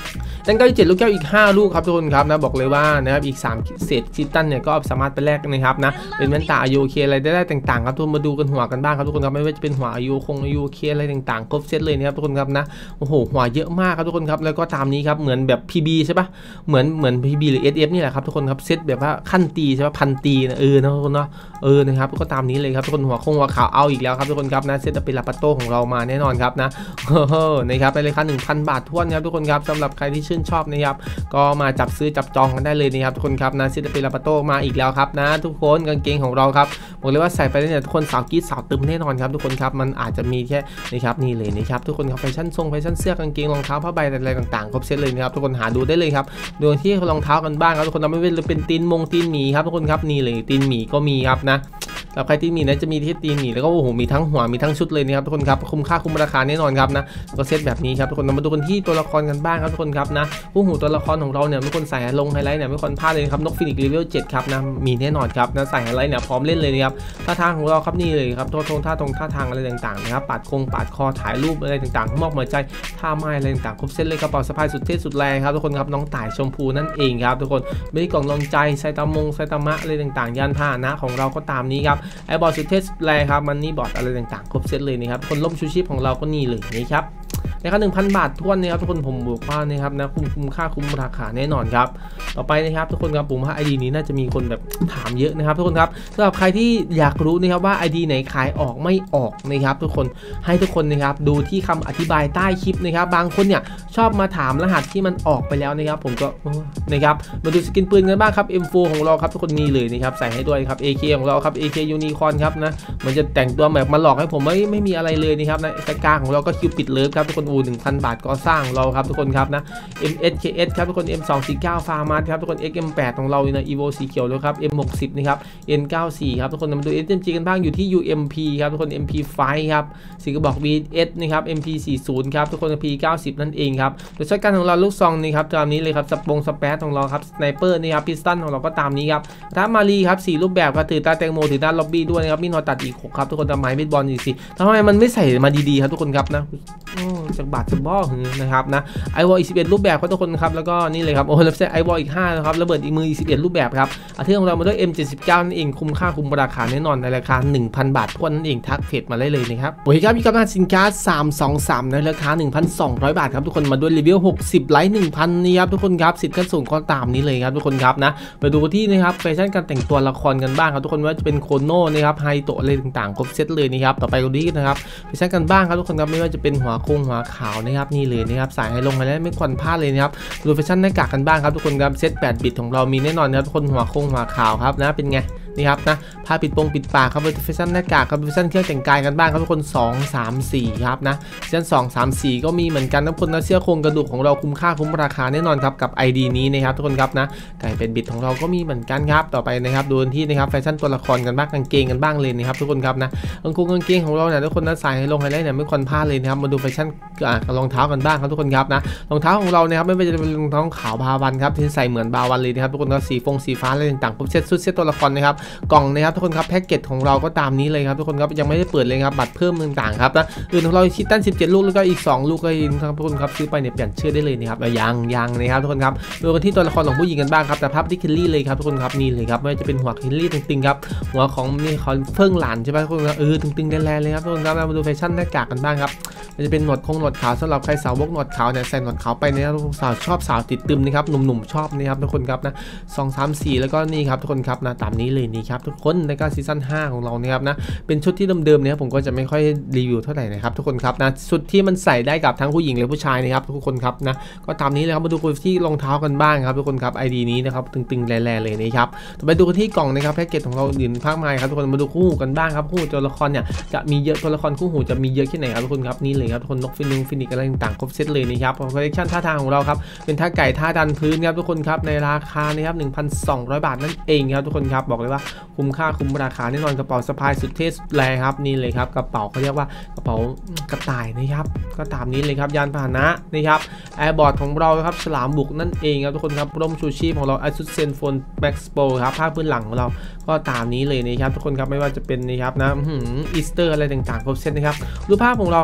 จันเก้าสิบเจ็ดลูกแก้วอีกห้าลูกครับทุกคนครับนะบอกเลยว่านะครับอีกสามเศษคิตตันเนี่ยก็สามารถไปแลกนะครับนะเป็นแว่นตาอายุเคอะไรได้ต่างๆครับทุกคนมาดูกันหัวกันบ้างครับทุกคนครับไม่ว่าจะเป็นหัวอายุคงอายุเคอะไรต่างๆครบเซตเลยนะครับทุกคนครับนะโอ้โหหัวเยอะมากครับทุกคนครับแล้วก็ตามนี้ครับเหมือนแบบ พี บี ใช่ปะเหมือนเหมือน พี บี หรือ เอส เอฟ นี่แหละครับทุกคนครับเซตแบบว่าขั้นตีใช่ปะพันตีนะเออนะทุกคนเนาะเออนะครับก็ตามนี้เลยครับทุกคนหัวคงหัวขาวเอาอีกแล้วครับทุกคนครับนะเซตเป็นลาปาโต้ของเรามาแน่นอนครับนะเฮ้อนะครับไปเลยครับ หนึ่งพัน บาทท้วนครับทุกคนครับสำหรับใครที่ชื่นชอบนะครับก็มาจับซื้อจับจองกันได้เลยนะครับทุกคนครับนะเซตเป็นลาปาโต้มาอีกแล้วครับนะทุกคนกางเกงของเราครับบอกเลยว่าใส่ไปเนี่ยทุกคนสาวกีดสาวตึมแน่นอนครับทุกคนครับมันอาจจะมีแค่นะครับนี่เลยนะครับทุกคนครับแฟชั่นทรงแฟชั่นเสื้อกางเกงรองเท้าผ้าใบอะไรต่างๆครบเซตเลยนะครับทุกคนหาดูได้เลยครับดูที่รองเท้ากันบ้างครับทุกคนเราไม่ว่าเป็นตีนมงตีนหมีครับทุกคนครับนี่เลยตีนหมีก็มีครับนะแล้วใครที่มีนะจะมีที่ตีนหมีแล้วก็โอ้โหมีทั้งหัวมีทั้งชุดเลยนะครับทุกคนครับคุ้มค่าคุ้มราคาแน่นอนครับนะก็เซตแบบนี้ครับทุกคนเรามาดูกันที่ตัวละครกันบ้างครับทุกคนครับนะผู้หูตัวละครของเราเนี่ยทุกคนใส่ลงไฮไลท์เนี่ยไม่ควรพลาดเลยครับนกฟินิกซ์เลเวลเจ็ดครับนะมีแน่นอนครับนะใส่ไฮไลท์เนี่ยพร้อมเล่นเลยนะครับท่าทางของเราครับนี่เลยครับตัวทงท่าตรงท่าทางอะไรต่างๆนะครับปาดคงปาดคอถ่ายรูปอะไรต่างๆมอบหัวใจท่าไม้อะไรต่างๆครบเซตเลยกระเป๋าสะพายสุดเท่สุดแรงครับทุกคนครับน้องต่ายชมพูนั่นเองครับทุกคนไม่ได้กล่องรองใจไซตามงไซตามะอะไรต่างๆยานพาหนะของเราก็ตามนี้ครับไอบอร์ดสุดเท่สุดแรงครับมันนี่บอร์ดอะไรต่างๆครบเซตเลยนะครับคนล่มชูชีพของเราก็นี่เลยนะครับนะครับหนึ่งพัน บาทท้วนนะครับทุกคนผมบอกว่านะครับนะคุ้มคุ้มค่าคุ้มราคาแน่นอนครับต่อไปนะครับทุกคนครับผมว่า ไอ ดี นี้น่าจะมีคนแบบถามเยอะนะครับทุกคนครับสำหรับใครที่อยากรู้นะครับว่า ไอ ดี ไหนขายออกไม่ออกนะครับทุกคนให้ทุกคนนะครับดูที่คำอธิบายใต้คลิปนะครับบางคนเนี่ยชอบมาถามรหัสที่มันออกไปแล้วนะครับผมก็นะครับมาดูสกินปืนกันบ้างครับ เอ็ม โฟร์ ของเราครับทุกคนนี่เลยนะครับใส่ให้ด้วยครับ เอ เค ของเราครับ เอ เค Unicorn ครับนะมันจะแต่งตัวแบบมาหลอกให้ผมไม่ไม่มีอะไรเลยนะครับนะสกาของเราก็คิวปิดเลิฟครับทุกคนอู หนึ่งพัน บาทก็สร้างเราครับทุกคนครับนะ เอ็ม เอส เค เอส ครับทุกคน เอ็ม สอง สี่ เก้า ฟาร์มาร์ครับทุกคน เอ็กซ์ เอ็ม แปด ของเราเนี่ย อี โว สีเขียวแล้วครับ เอ็ม หกสิบ นะครับ เอ็น เก้าสิบสี่ ครับทุกคนมาดู เอส เอ็ม จี กันบ้างอยู่ที่ ยู เอ็ม พี ครับทุกคน เอ็ม พี ไฟว์ ครับสีกระบอก วี เอส นะครับ เอ็ม พี สี่สิบ ครับทุกคน พี เก้าสิบ นั่นเองครับโดยใช้การของเราลูกซองนี่ครับตามนี้เลยครับสปงสเปซของเราครับสไนเปอร์นี่ครับพิสตันของเราก็ตามนี้ครับท้ามารีครับสี่รูปแบบครับถือตาแตงโมถือด้านล็อบบี้ด้วยนะครับมีนอตัดอีกหกครับทุกคนทำไมเบสบอลอีกสี่ทำไมมันไม่ใส่มาดีๆครับทุกคนครับนะจากบาทจากบ่อนะครับนะไอวอลอีกสิบเอ็ดรูปแบบครับทุกคนครับแล้วก็นี่เลยครับโอ้แล้วใช้ไอวอลอีกห้านะครับระเบิดอีกมืออีกสิบเอ็ดรูปแบบครับอาทิตย์ของเรามาด้วย เอ็ม เจ็ดสิบเก้า นั่นเองคุ้มค่าคุ้มราคาแน่นอนในราคา หนึ่งพัน บาททวนนั่นเองทักเพจมาได้เลยนะครับโอเคครับมีกำลังสินค้าสามสองสามในราคา หนึ่งพันสองร้อย บาทครับทุกคนมาด้วยรีวิวหกสิบไลค์ หนึ่งพัน นี่ครับทุกคนครับสิทธิ์ขั้นสูงก็ตามนี้เลยครับทุกคนครับนะไปดูที่นะครับแฟชั่นการแต่งตัวละครกันบ้างครับทุกคนว่าจะเป็นโคโน่นะครับไฮโตะอะไรต่างๆครบเซตเลยนะครับต่อไปดูนี้นะครับแฟชั่นกันบ้างครับทุกคนครับไม่ว่าจะเป็นหัวโค้งหัวขาวนะครับนี่เลยนะครับสายให้ลงมาแล้วไม่ควรพลาดเลยนะครับดูแฟชั่นหน้ากากกันบ้างครับทุกคนครับเซตแปดบิตของเรามีแน่นอนครับทุกคนหัวโค้งหัวขาวครับนะเป็นไงนี่ครับนะผ้าปิดปงปิดปากครับแฟชั่นหน้ากากครับแฟชั่นเครื่องแต่งกายกันบ้างครับทุกคนสอง สาม สี่ครับนะแฟชั่นสอง สาม สี่ก็มีเหมือนกันทุกคนนะเสื้อโครงกระดูกของเราคุ้มค่าคุ้มราคาแน่นอนครับกับ ไอ ดี นี้นะครับทุกคนครับนะไก่เป็นบิตของเราก็มีเหมือนกันครับต่อไปนะครับดูที่นะครับแฟชั่นตัวละครกันบ้างกางเกงกันบ้างเลยนะครับทุกคนครับนะกางเกงกางเกงของเราเนี่ยทุกคนนะใส่ให้ลงไฮไลท์เนี่ยไม่ควรพลาดเลยนะครับมาดูแฟชั่นรองเท้ากันบ้างครับทุกคนครับนะรองเท้าของเรานะครับไม่ว่าจะเป็นรองเท้าขาวบาวันครับที่ใส่เหมือนบาวันเลยนะครับทุกคนก็สีฟงสีฟ้าอะไรต่างๆครบเซตชุดเซตตัวละครนะครับกล่องนะครับทุกคนครับแพ็กเกจของเราก็ตามนี้เลยครับทุกคนครับยังไม่ได้เปิดเลยครับบัตรเพิ่มต่างๆครับนะอื่นของเราคิดตั้งสิบเจ็ดลูกแล้วก็อีกสองลูกก็ยินครับทุกคนครับซื้อไปเนี่ยเปลี่ยนชื่อได้เลยนะครับยังยังนะครับทุกคนครับดูกันที่ตัวละครของผู้หญิงกันบ้างครับแต่ภาพที่เคลลี่เลยครับทุกคนครับนี่เลยครับไม่ว่าจะเป็นหัวเคลลี่ตึงๆครับหัวของนี่เขาเฟิ่งหลานใช่ไหมทุกคนครับเออตึงๆแรงๆเลยครับทุกคนครับมาดูแฟชั่นหน้ากากกันบ้างครับมันจะเป็นหนวดคงหนวดขาวสำหรับใครสาวกหนวดขาวเนี่ยใส่หนวดขาวไปนะครับทุกสาวชอบสาวติดตึมนะครับหนุ่มๆชอบนะครับทุกคนครับนะสอง สาม สี่แล้วก็นี่ครับทุกคนครับนะตามนี้เลยนี่ครับทุกคนในการซีซั่นห้าของเราเนี่ยครับนะเป็นชุดที่เดิมๆเนี่ยผมก็จะไม่ค่อยรีวิวเท่าไหร่นะครับทุกคนครับนะชุดที่มันใส่ได้กับทั้งผู้หญิงและผู้ชายนะครับทุกคนครับนะก็ตามนี้เลยครับมาดูที่รองเท้ากันบ้างครับทุกคนครับ ไอ ดี นี้นะครับตึงๆแร่ๆเลยนะครับต่อไปดูกันที่กล่องนะครับแพ็กเกจของเราอื่นมากมายครับทุกคนมาดูคู่หูกันบ้างครับคู่ตัวละครเนี่ยจะมีเยอะตัวละครคู่หูจะมีเยอะแค่ไหนครับทุกคนครับนี่เลยครับทุกคนนกฟินิงฟินิกอะไรต่างๆครบเซตเลยนะครับคอลเลคชั่นท่าทางของเราครับเป็นท่าไก่ท่าดันพื้นครับทุกคนครับในราคานะครับ หนึ่งพันสองร้อย บาทนั่นเองครับทุกคนครับบอกเลยว่าคุ้มค่าคุ้มราคาแน่นอนกระเป๋าสะพายสุดเท่สุดแรงครับนี่เลยครับกระเป๋าเขาเรียกว่ากระเป๋ากระต่ายนะครับก็ตามนี้เลยครับยานพาหนะนะครับแอร์บอร์ดของเราครับฉลามบุกนั่นเองครับทุกคนครับร่มชูชีพของเราไอซุสเซนโฟนแม็กซ์โปครับผ้าพื้นหลังของเราก็ตามนี้เลยนะครับทุกคนครับไม่ว่าจะเป็นนะครับนะอีสเตอร์อะไรต่างๆครบเซตนะครับรูปภาพของเราครับทุกคน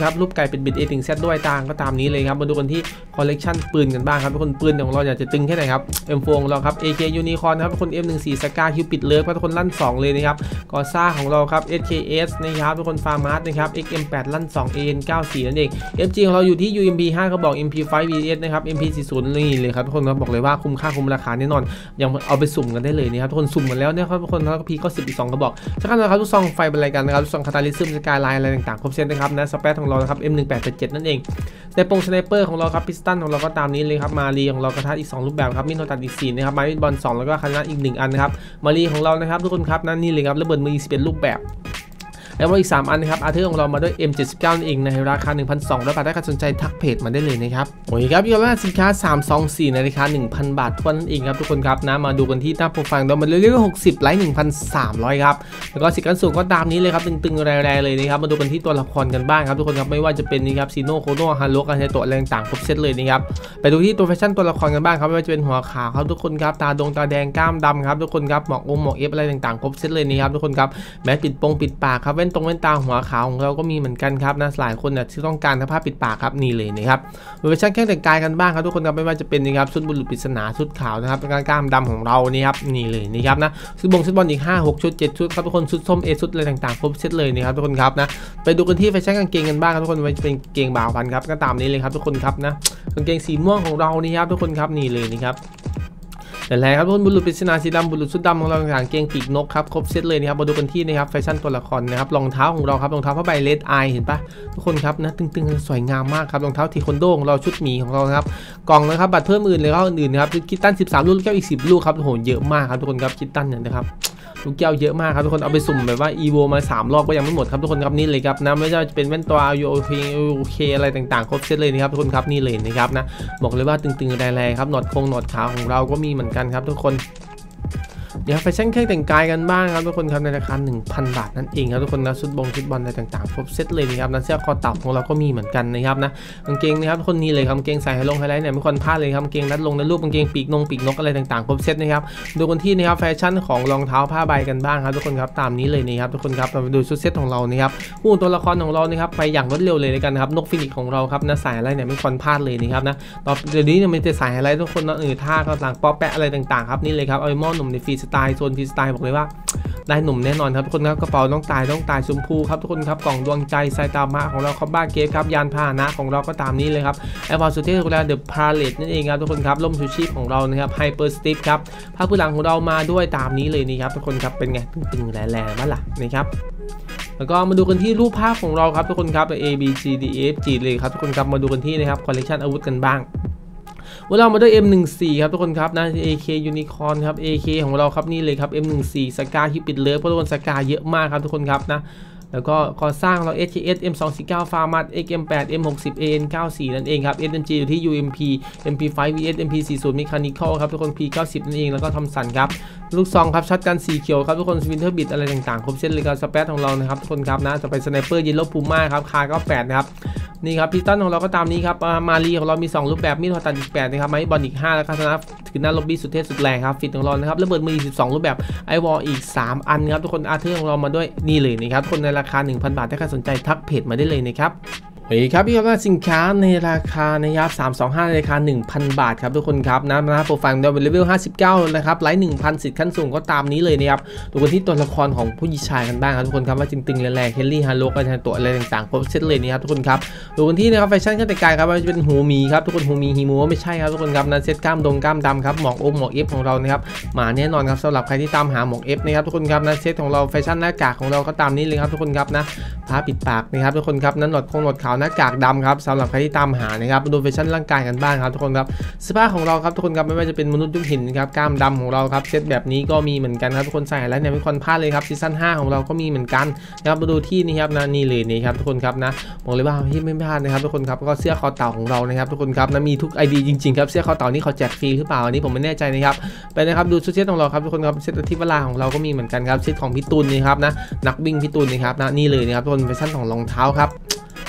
ครับรูปไก่เป็นบิด A ถึง Z ด้วยตางก็ตามนี้เลยครับมาดูกันที่คอลเลกชันปืนกันบ้างครับทุกคนปืนของเราอยากจะตึงแค่ไหนครับ เอ็ม โฟร์ ของเราครับ เอ เค Unicorn ครับทุกคน เอ็ม หนึ่งสี่ Scar คิวปิดเลิฟทุกคนลั่นสองเลยนะครับกอซ่าของเราครับ เอส เค เอส นะครับทุกคนฟาร์มาร์นะครับ เอ็กซ์ เอ็ม แปด ลั่นสอง เอ เอ็น เก้าสี่ นั่นเอง เอฟ จี ของเราอยู่ที่ ยู เอ็ม พี ห้าเขาบอก เอ็ม พี ไฟว์ วี เอส นะครับ เอ็ม พี สี่สิบ นี่เลยครับทุกคนบอกเลยว่าคุ้มค่าคุ้มราคาแน่นอนยังเอาไปสุ่มกันได้เลยนะครับทุกคนสุ่มกันแล้วเนี่ยครับทุกคนแล้วก็พีก็สิบอีกสองกระบอกสักครั้งนะครับทุกซองไฟเป็นอะไรกันนะครับทุกซองคาตาลิซึมสกายไลน์อะไรต่างๆครบเซตนะครับนะสเปซของเราครับ เอ็ม หนึ่งแปด แปด เจ็ด นั่นเองในปงสไนเปอร์ของเราครับพิสตันของเราก็ตามนี้เลยครับมารีของเรากระทะอีกสองรูปแบบครับมิโนตัดอีกสี่นะครับไม้บอลสองแล้วก็คานาอีกหนึ่งอันนะครับมารีของเรานะครับทุกคนครับนั่นนี่เลยครับระเบิดมือสิบเอ็ดรูปแบบแล้วอีกสามอันนะครับอาร์เธอร์ของเรามาด้วย เอ็ม เจ็ดสิบเก้า นั่นเองในราคา หนึ่งพันสองร้อย บาทถ้าใครสนใจทักเพจมาได้เลยนะครับโอ้ยครับยอดสินค้าสามสองสี่ในราคา หนึ่งพัน บาททวนนั่นเองครับทุกคนครับนะมาดูกันที่หน้าโปรไฟล์เรามาเรื่อยๆหกสิบไลค์ หนึ่งพันสามร้อย ครับแล้วก็สิกันสูงก็ตามนี้เลยครับตึงๆแรงๆเลยนะครับมาดูกันที่ตัวละครกันบ้างครับทุกคนครับไม่ว่าจะเป็นนี่ครับซีโน่โคโน่ฮารุกันในตัวอะไรต่างๆครบเซตเลยนะครับไปดูที่ตัวแฟชั่นตัวละครกันบ้างครับไม่ว่าจะเป็นหัวขาวครับทุกคนครับตาดงตาแดงกล้ามดำครับทุกคนครับหมอกองหมอกเอฟอะไรต่างๆครบเซตเลยนะครับทุกคนครับแมสปิดปงปิดปากครับแว่นตรงแว่นตาหัวขาวของเราก็มีเหมือนกันครับนะหลายคนเนี่ยที่ต้องการผ้าปิดปากครับนี่เลยนะครับเวอร์ชันแข้งแต่งกายกันบ้างครับทุกคนครับไม่ว่าจะเป็นนะครับชุดบุรุษปริศนาชุดขาวนะครับกล้ามดำของเรานี่ครับนี่เลยนะครับนะชุดบงชุดบอลอีกห้า หกชุดเจ็ดชุดครับทุกคนชุดส้มเอชุดอะไรต่างๆครบเซตเลยนะครับทุกคนครับนะไปดูกันที่แฟชั่นกางเกงกันบ้างครับทุกคนเป็นเกงบ่าวพันครับก็ตามนี้เลยครับทุกคนครับนะกางเกงสีม่วงของเรานี่ครับทุกคนครับนี่เลยนะครับแต่แล้วครับทุกคนบุรุษปริศนาสีดำบุรุษชุดดำของเราต่างๆเกงปีกนกครับครบเซตเลยนะครับมาดูกันที่นะครับแฟชั่นตัวละครนะครับรองเท้าของเราครับรองเท้าผ้าใบเลดไอเห็นปะทุกคนครับนะตึงๆสวยงามมากครับรองเท้าทีคอนโดของเราชุดหมีของเราครับกล่องนะครับบัตรเพิ่มอื่นเลยครับอื่นๆนะครับคิตตันสิบสามลูกแก้วอีกสิบลูกครับโอ้โหเยอะมากครับทุกคนครับคิตตันเนี่ยนะครับลูกแก้วเยอะมากครับทุกคนเอาไปสุ่มแบบว่าอีโวมาสามรอบก็ยังไม่หมดครับทุกคนครับนี่เลยครับนะไม่ว่าจะเป็นแว่นตัว ยู โอ เค อะไรต่างๆครบเซตเลยนะครับทุกคนครับนี่เลยนะครับนะบอกเลยว่าตึงๆแรงๆครับหนอดคงหนอดขาวของเราก็มีเหมือนกันครับทุกคนเดี๋ยวแฟชั่นเครื่องแต่งกายกันบ้างครับทุกคนครับในราคา หนึ่งพัน บาทนั่นเองครับทุกคนนะชุดบงชุดบอลอะไรต่างๆครบเซตเลยนะครับนะเสื้อคอเต่าของเราก็มีเหมือนกันนะครับนะกางเกงนะครับทุกคนนี่เลยครับกางเกงใส่ให้ลงไฮไลท์เนี่ยไม่ควรพลาดเลยครับกางเกงรัดลงในรูปกางเกงปีกนงปีกนกอะไรต่างๆครบเซตนะครับดูกันที่นะครับแฟชั่นของรองเท้าผ้าใบกันบ้างครับทุกคนครับตามนี้เลยนะครับทุกคนครับเราไปดูชุดเซตของเรานะครับคู่ตัวละครของเรานะครับไปอย่างรวดเร็วเลยในกันนะครับนกฟินิกของเราครับนะสายอะไรเนี่ยไม่ควรพลาดเลยนะครับนะตอนเดี๋ยวนี้เนี่ยมันจะสายไฮไลท์ทุกคนนะเออท่าต่างๆป๊อปแปะอะไรต่างๆครับนี่เลยครับเอาไอ้หม้อหนุ่มในฟรีสไตล์โซนฟรีสไตล์บอกเลยว่าได้หนุ่มแน่นอนครับทุกคนครับกระเป๋าต้องตายต้องตายชมพูครับทุกคนครับกล่องดวงใจไซตามะของเราครับบ้าเกฟครับยานพาหนะของเราก็ตามนี้เลยครับแอร์พอร์ตสุดเท่ของเราเดอะพาเลตนั่นเองครับทุกคนครับล่มชูชีพของเรานะครับไฮเปอร์สติฟครับผ้าพื้นหลังของเรามาด้วยตามนี้เลยนี่ครับทุกคนครับเป็นไงตึงๆแหล่ๆบ้างล่ะนะครับแล้วก็มาดูกันที่รูปภาพของเราครับทุกคนครับ A B C D E F G เลยครับทุกคนครับมาดูกันที่นะครับคอลเลคชันอาวุธกันบ้างวันเรามาด้วย เอ็ม หนึ่งสี่ ครับทุกคนครับนะ เอ เค Unicorn ครับ เอ เค ของเราครับนี่เลยครับ เอ็ม หนึ่งสี่ Scar ที่ปิดเลิฟเพราะทุกคน Scar เยอะมากครับทุกคนครับนะแล้วก็ก่อสร้างเรา เอส เค เอส เอ็ม สองสี่เก้า Farmat เอ็กซ์ เอ็ม แปด เอ็ม หกสิบ เอ เอ็น เก้าสี่ นั่นเองครับ เอส เอ็ม จี อยู่ที่ ยู เอ็ม พี เอ็ม พี ไฟว์ วี เอส เอ็ม พี สี่สิบ Mechanical ครับทุกคน พี เก้าสิบ นั่นเองแล้วก็ทำสันครับลูกซองครับช็อตกันสีเขียวครับทุกคนวินเทอร์บิดอะไรต่างๆครบเส้นเลยครับสเปซของเรานะครับทุกคนครับนะจะไปสไนเปอร์เยลโล่พูม่าครับคาเก้าแปดนะครับนี่ครับพิสตันของเราก็ตามนี้ครับมารีของเรามีสองรูปแบบมีดหัวตัดอีกแปดนะครับไม้บอลอีกห้าแล้วก็ชนะถือหน้าล็อบบี้สุดเทพสุดแรงครับฟิตของเรานะครับระเบิดมือสิบสองรูปแบบไอวอลอีกสามอันครับทุกคนอาร์เธอร์ของเรามาด้วยนี่เลยนะครับคนในราคา หนึ่งพัน บาทถ้าใครสนใจทักเพจมาได้เลยนะครับเฮ้ยครับพี่ครับสินค้าในราคานะครับสามสองห้าในราคา หนึ่งพัน บาทครับทุกคนครับนะนะโปรไฟล์เราเป็นเลเวลห้าสิบเก้านะครับไลท์ หนึ่งพัน สิทธิ์ขั้นสูงก็ตามนี้เลยนะครับดูกันที่ตัวละครของผู้ชายกันบ้างครับทุกคนครับว่าตึงๆแรงๆเฮนรี่ฮาร์โลกันตัวอะไรต่างๆครบเซตเลยนะครับทุกคนครับดูกันที่นะครับแฟชั่นขั้นแต่กายครับว่าจะเป็นหูมีครับทุกคนหูมีฮีมูไม่ใช่ครับทุกคนครับนะเซตกล้ามดงกล้ามดำครับหมอกโอมหมอกเอฟของเรานะครับมาแน่นอนครับสำหรับใครที่ตามหาหมอกเอฟนะครับทุกคนครับนะเซตของเราแฟชั่นหน้ากากของเราก็ตามนี้เลยครับทุกคนครับนะผ้าปิดปากนะครับทุกคนครับนั้นหลอดคงหลอดขาวหน้ากากดำครับสำหรับใครที่ตามหานะครับดูแฟชั่นร่างกายกันบ้างครับทุกคนครับเสื้อผ้าของเราครับทุกคนครับไม่ว่าจะเป็นมนุษย์ยุคหินครับกล้ามดำของเราครับเซตแบบนี้ก็มีเหมือนกันครับทุกคนใส่แล้วเนี่ยไม่ควรพลาดเลยครับซีซั่นห้าของเราก็มีเหมือนกันนะครับมาดูที่นี่ครับนะนี่เลยนี่ครับทุกคนครับนะบอกเลยว่าที่ไม่พลาดนะครับทุกคนครับก็เสื้อคอเต่าของเรานะครับทุกคนครับนะมีทุก ไอ ดี จริงๆครับเสื้อคอเต่านี่เขาแจกฟรีหรือเปล่าอันนี้ผมไม่แน่ใจนะครับไปนะครับดูชุดเซตของเราครับทุกคนครับเซตที่เวลาของเราก็มีเหมือนกันครับเซตของพี่ตูนนี่ครับนะนักวิ่งพี่ตูนนี่ครับนะนี่เลยนะครับทุกคนแฟชั่นของรองเท้าครับ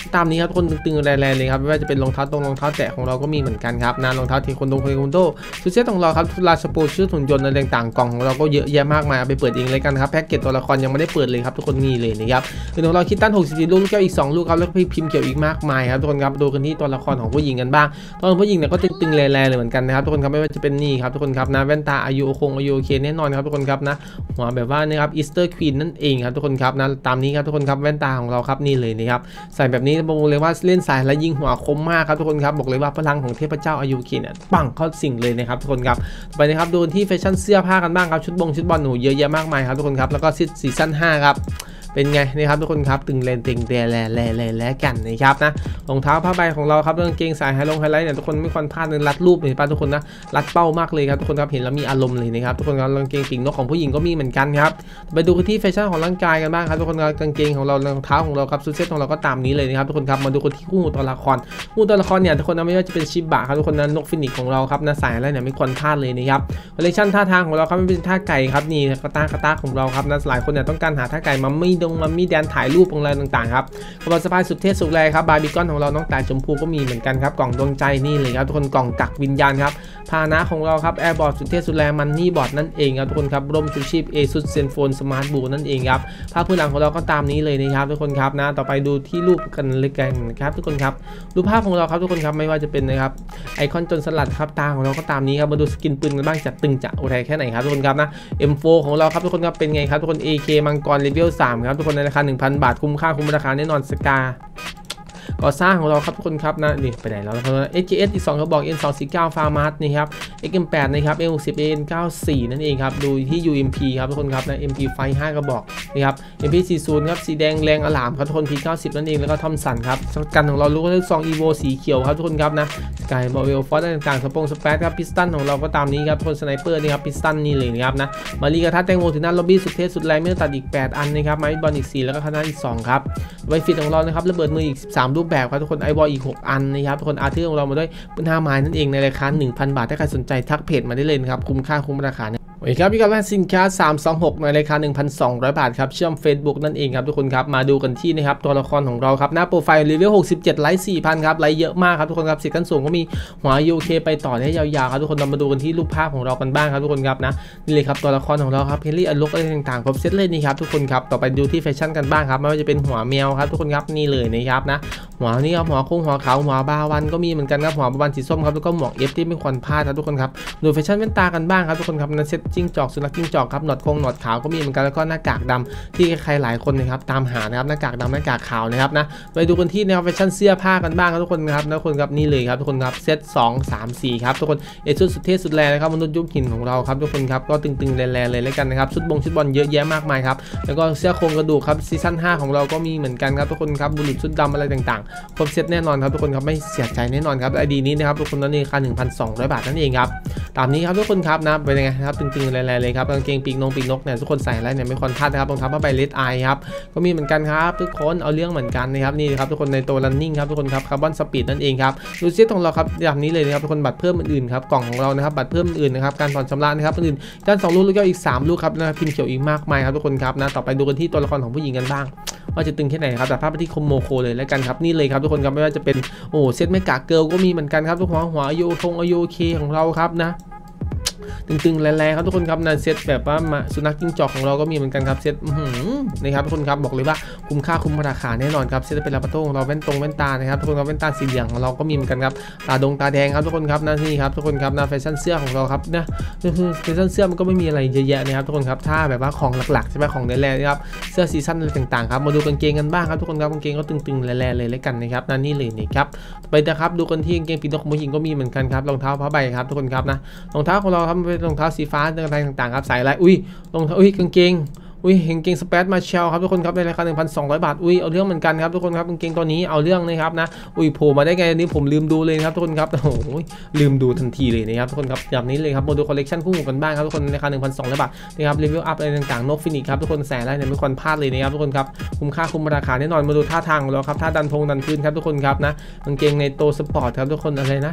ตามนี้ครับทุกคนตึงๆแรงๆเลยครับไม่ว่าจะเป็นรองเท้าตรงรองเท้าแตะของเราก็มีเหมือนกันครับนะรองเท้าเทควันโดเทควันโดชุดเซ็ตของเราครับราชโปรชื่อหุ่นยนต์อะไรต่างๆกล่องของเราก็เยอะแยะมากมายเอาไปเปิดเองเลยกันครับแพ็กเกจตัวละครยังไม่ได้เปิดเลยครับทุกคนนี่เลยนะครับเป็นของเราคิดตั้นหกสิบสี่ลูกลูกแก้วอีกสองลูกครับแล้วก็พิมพ์เกี่ยวอีกมากมายครับทุกคนครับดูกันที่ตัวละครของผู้หญิงกันบ้างตัวผู้หญิงเนี่ยก็ตึงๆแรงๆเลยเหมือนกันนะครับทุกคนครับไม่ว่าจะเป็นนี่ครับทุกคนครับนะแว่นตาอายุคงอายุโอเคแน่นอนครับทุกคนครับนะหัวแบบว่านะครับอีสเตอร์ควีนนั่นเองครับทุกคนครับนะตามนี้ครับทุกคนครับแว่นตาของเราครับนี่เลยนะครับใส่แบบนี้บอกเลยว่าเล่นสายและยิงหัวคมมากครับทุกคนครับบอกเลยว่าพลังของเทพเจ้าอายุเคนเนี่ยปังเข้าสิ่งเลยนะครับทุกคนครับไปนะครับดูที่แฟชั่นเสื้อผ้ากันบ้างครับชุดบงชุดบอลหนูเยอะแยะมากมายครับทุกคนครับแล้วก็ซีซั่นห้าครับเป็นไงนะครับทุกคนครับตึงเลนตึงแดแลแลแลแลกันนะครับนะรองเท้าผ้าใบของเราครับเรื่องเกงสายไฮลงไฮไลท์เนี่ยทุกคนไม่ควรพลาดเลยรัดรูปเห็นป่ะทุกคนนะรัดเป้ามากเลยครับทุกคนครับเห็นแล้วมีอารมณ์เลยนะครับทุกคนครับกางเกงปีกนกของผู้หญิงก็มีเหมือนกันครับไปดูกันที่แฟชั่นของร่างกายกันบ้างครับทุกคนครับกางเกงของเรารองเท้าของเราครับซูเซ็ตของเราก็ตามนี้เลยนะครับทุกคนครับมาดูกันที่คู่ตัวละครคู่ตัวละครเนี่ยทุกคนนะไม่ว่าจะเป็นชิบะครับทุกคนนะนกฟินิกของเราครับนะสายอะไรเนี่ยไม่ควรพลาดเลยนะครับคอลเลคชั่นท่าทางของเราครับไม่เป็นท่าไก่ครับนี่กระตากระตาของเราครับนะหลายคนเนี่ยต้องการหาท่าไก่มาไม่ดงมาไม่แดนถ่ายรูปอะไรต่างๆครับกระเป๋าสะพายสุดเท่สุดแรงครับบาร์บีคอนของเราน้องตายชมพูก็มีเหมือนกันครับกล่องดวงใจนี่เลยครับทุกคนกล่องกักวิญญาณครับพาหนะของเราครับแอร์บอร์ดสุดเท่สุดแรงมันนี่บอร์ดนั่นเองครับทุกคนครับร่มชูชีพเอซุสเซนโฟนสมาร์ทบูนั่นเองครับภาพพื้นหลังของเราก็ตามนี้เลยนะครับทุกคนครับนะต่อไปดูที่รูปกันเลยกันครับทุกคนครับรูปภาพของเราครับทุกคนครับไม่ว่าจะเป็นนะครับไอคอนจนสลัดครับตาของเราก็ตามนี้ครับมาดูสกินปืนกันบ้างจะตึงจะอุไรแค่ไหนครับทุกคนครับนะ เอ็ม โฟร์ ของเราครับทุกคนครับเป็นไงครับทุกคน เอ เค มังกรเลเวลสามครับทุกคนในราคา หนึ่งพัน บาทคุ้มค่าคุ้มราคาแน่นอนสกาก่อสร้างของเราครับทุกคนครับนะนี่ไปไหนแล้วนะครับ เอส จี เอส อีกสองกระบอก เอ็น สอง สี่ เก้า ฟาร์มาร์ทนี่ครับ เอ็กซ์ เอ็ม แปด นะครับ เอ็ม หกสิบ เอ็น เก้าสิบสี่ นั่นเองครับดูที่ ยู เอ็ม พี ครับทุกคนครับนะ เอ็ม พี ไฟ ห้ากระบอกนี่ครับ เอ็ม พี สี่สิบ ครับสีแดงแรงอลามครับทุกคน พี เก้าสิบ นั่นเองแล้วก็ทอมสันครับสกันของเราลูกซองอีโวสีเขียวครับทุกคนครับนะสกายบอลเวลฟอสต่างๆสปงสเปซครับพิสตันของเราก็ตามนี้ครับทุกคนสไนเปอร์นี่ครับพิสตันนี่เลยนะครับนะมาลีกระทัดแตงโมถึงหน้าล็อบบี้สุดเท่สุดแรงไม่ต้องตัดอีกแปดอันนะครับไม้บอลอีกสี่แล้วก็คณะอีกสองครับไวฟิตของเรานะครับระเบิดมืออีกสิบสามรูปแบบครับทุกคนไอบอลอีกหกอันนะครับทุกคนอาร์เธอร์ของเรามาด้วยปืนห้าไม้นั่นเองในราคา หนึ่งพัน บาทถ้าใครสนใจทักเพจมาได้เลยครับคุ้มค่าคุ้มราคาเนี่ยโอเคครับพี่กับสินค้าสามสองหกในราคา หนึ่งพันสองร้อย บาทครับเชื่อม Facebook นั่นเองครับทุกคนครับมาดูกันที่นะครับตัวละครของเราครับหน้าโปรไฟล์เลเวลหกสิบเจ็ดไลค์ สี่พัน ครับไลค์เยอะมากครับทุกคนครับสิทธิ์ขั้นสูงก็มีหัว ยู เค ไปต่อได้ยาวๆครับทุกคนเรามาดูกันที่รูปภาพของเรากันบ้างครับทุกคนครับนะนี่เลยครับตัวละครของเราครับเฮนรี่อลุกอะไรต่างๆครบเซตเลยนี่ครับทุกคนครับต่อไปดูที่แฟชั่นกันบ้างครับไม่ว่าจะเป็นหัวแมวครับทุกคนครับนี่เลยนะครับนะหัวนี่ครับหัวคุ้งหัวขาวหัวบาวันก็มีเหมือนกันครับหัวบาวันสีส้มครับแล้วก็หมวกเอฟที่ไม่ควรพลาดครับทุกคนครับดูแฟชั่นแว่นตากันบ้างครับทุกคนครับนั้นเซตจิ้งจอกสุนัขจิ้งจอกครับหนวดคงหนวดขาวก็มีเหมือนกันแล้วก็หน้ากากดำที่ใครหลายคนนะครับตามหานะครับหน้ากากดำหน้ากากขาวนะครับนะไปดูกันที่แนวแฟชั่นเสื้อผ้ากันบ้างครับทุกคนครับทุกคนครับนี่เลยครับทุกคนครับเซตสอง สาม สี่ครับทุกคนเอชุดสุดเท่สุดแรงนะครับมนุษย์ยุคหินของเราครับทุกคนครับก็ตึงๆแรงๆเลยแล้วกันนะครับชุดบงชุดบอลเยอะแยะมากมายครับแล้วก็เสื้อโครงกระดูกครับซีซั่นห้าของเราก็มีเหมือนกันครับทุกคนครับบุรุษชุดดำอะไรต่างๆครบเซตแน่นอนครับทุกคนครับไม่เสียใจแน่นอนครับไอดีนี้นะครับทุกคนนั้นราคา หนึ่งพันสองร้อย บาทนั่นเองครับตามนี้ครับทุกคนครับนะเป็นยังไงครับตึงๆแรงๆเลยครับกางเกงปีกนงปีกนกเนี่ยทุกคนใส่อะไรเนี่ยไม่ควรพลาดนะครับรองเท้าผ้าใบเลดไอครับก็มีเหมือนกันครับทุกคนเอาเรื่องเหมือนกันนะครับนี่ครับทุกคนในตัว running ครับทุกคนครับคาร์บอนสปีดนั่นเองครับดูเซตของเราครับแบบนี้เลยนะครับทุกคนบัตรเพิ่มอื่นๆครับกล่องของเรานะครับบัตรเพิ่มอื่นนะครับการผ่อนชำระนะครับอื่นการสองลูกแล้วก็อีกสามลูกครับนะพิมพ์เขียวอีกมากมายครับทุกคนครับนะต่อไปดูกันที่ตัวละครของผู้หญิงกันบ้างว่าจะตึงแค่ไหนครับแต่ภาพไปที่คอมโมโคเลยแล้วกันครับนี่เลยครับทุกคนครับไม่ว่าจะเป็นโอ้เซตเมกะเกิร์ลก็มีเหมือนกันครับทุกหัวหัวโยทงโยเคของเราครับนะตึงๆแรงๆครับทุกคนครับนะเซตแบบว่ามาสุนัขจิ้งจอกของเราก็มีเหมือนกันครับเซตนะครับทุกคนครับบอกเลยว่าคุ้มค่าคุ้มราคาแน่นอนครับเซตเป็นลาปาโต้ของเราแว่นตรงแว่นตานะครับทุกคนครับแว่นตาสีเหลืองของเราก็มีเหมือนกันครับตาดงตาแดงครับทุกคนครับนะนี่ครับทุกคนครับนะแฟชั่นเสื้อของเราครับนะคือแฟชั่นเสื้อมันก็ไม่มีอะไรเยอะแยะนะครับทุกคนครับถ้าแบบว่าของหลักๆใช่ไหมของแรงๆนะครับเสื้อซีซั่นอะไรต่างๆครับมาดูกางเกงกันบ้างครับทุกคนครับกางเกงก็ตึงๆแรงๆเลยแล้วกันนะครับนั่นนี่เลยนี่ครับไปนะครับดูกันที่กางเกงปีกนกของผู้หญิงก็มีเหมือนกันครับรองเท้าผ้าใบครับทุกคนครับนะรองเท้าของเราครับเป็นรองเท้าสีฟ้าอะไรต่างๆครับใส่อะไรอุ้ยรองเท้าอุ้ยกางเกงอุ้ยกางเกงสเปซมาเชลครับทุกคนครับในราคา หนึ่งพันสองร้อย บาทอุ้ยเอาเรื่องเหมือนกันครับทุกคนครับกางเกงตัวนี้เอาเรื่องนะครับนะอุ้ยโผล่มาได้ไงอันนี้ผมลืมดูเลยครับทุกคนครับโอ้โหลืมดูทันทีเลยนะครับทุกคนครับแบบนี้เลยครับโมดูคอลเลคชันคู่หูกันบ้างครับทุกคนในราคา หนึ่งพันสองร้อย บาทนะครับรีวิวอัพอะไรต่างๆนกฟินิกครับทุกคนแสนอะไรเนี่ยไม่ควรพลาดเลยนะครับทุกคนครับคุ้มค่าคุ้มราคาแน่นอนมาดูท่าทางของเราครับท่าดันทงดันพื้นครับทุกคนครับนะกางเกงในโตสปอร์ตครับทุกคนอะไรนะ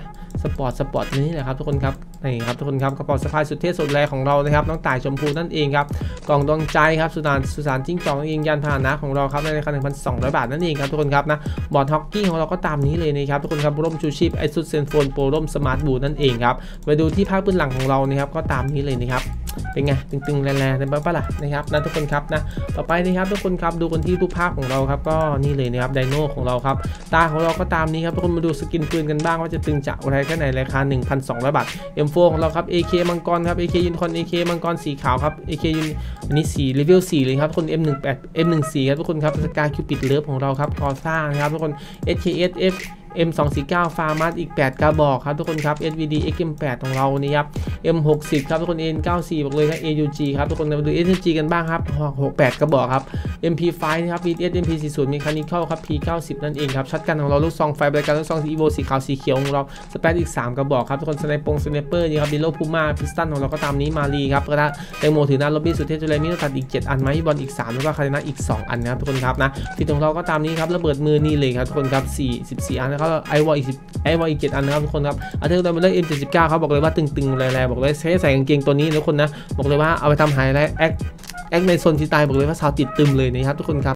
สปอร์ตสปอร์ตนี่แหละครับทุกคนครับนี่ครับทุกคนครับกระเป๋าสะพายสุดเท่สุดแรงของเรานะครับน้องต่ายชมพูนั่นเองครับกล่องดวงใจครับสุสานสุสานจิ้งจอกเองยานพาหนะของเราครับในราคา หนึ่งพันสองร้อย บาทนั่นเองครับทุกคนครับนะบอร์ดฮอกกี้ของเราก็ตามนี้เลยนะครับทุกคนครับร่มชูชีพไอซุดเซนโฟนโปรร่มสมาร์ทบูนั่นเองครับไปดูที่ภาคพื้นหลังของเรานะครับก็ตามนี้เลยนะครับเป็นไงตึงๆแรงๆในบ้านปะล่ะนะครับนะทุกคนครับนะต่อไปนะครับทุกคนครับดูกันที่รูปภาพของเราครับก็นี่เลยนะครับไดโน่ของเราครับตาของเราก็ตามนี้ครับทุกคนมาดูสกินปืนกันบ้างว่าจะตึงจะอะไรแค่ไหนราคา หนึ่งพันสองร้อย บาท เอ็ม โฟร์ ของเราครับ เอ เค มังกรครับ เอ เค ยูนิคอร์น เอ เค มังกรสีขาวครับ เอ เค ยูนิอันนี้สีเลเวลสี่เลยครับทุกคน เอ็ม หนึ่งแปด เอ็ม หนึ่งสี่ ครับทุกคนครับสกาคิวปิดเลิฟของเราครับกอซ่านะครับทุกคน เอส เค เอส เอฟเอ็ม สองสี่เก้า ฟาร์มัสอีกแปดกระบอกครับทุกคนครับ เอส วี ดี เอ็กซ์ เอ็ม แปด ของเรานี่ครับ เอ็ม หกสิบ ครับทุกคน เอ็น เก้าสี่ บอกเลยครับ เอ ยู จี ครับทุกคนมาดู เอส เอ็ม จี กันบ้างครับหก แปดกระบอกครับ เอ็ม พี ไฟว์ นะครับ บี ที เอส เอ็ม พี สี่สิบ มีคานิคอลครับ พี เก้าสิบ นั่นเองครับช็อตกันของเราลูกซองไฟบริการลูกซองอีโวสีขาวสีเขียวของเราสเปซอีกสามกระบอกครับทุกคนสไนปงสไนเปอร์นี่ครับบิโลพูม่าพิสตันของเราก็ตามนี้มาลีครับกระดาษแตงโมถือหน้าล็อบบี้สุดเท่จุเลมิโนตัดอีกเจ็ดอันไม้บอลอีกสามแล้วก็คาริน่าอีกสองอันนะครับทุกคนครับนะที่ของเราก็ตามนี้ครับระเบิดมือนี่เลยครับทุกคนครับสี่ สิบสี่อันแล้วก็ไอวอลอีกสิบไอวอลอีกเจ็ดอันนะครับทุกคนครับอันที่เราไปเล่น เอ็ม เจ็ดสิบเก้า ครับบอกเลยว่าตึงๆแรงๆบอกเลยใช้ใส่กางเกงตัวนี้ทุกคนนะบอกเลยว่าเอาไปทำหายและแอคแอคในโซนที่ตายบอกเลยว่าสาวติดตึมเลยนะครับทุกคนครับ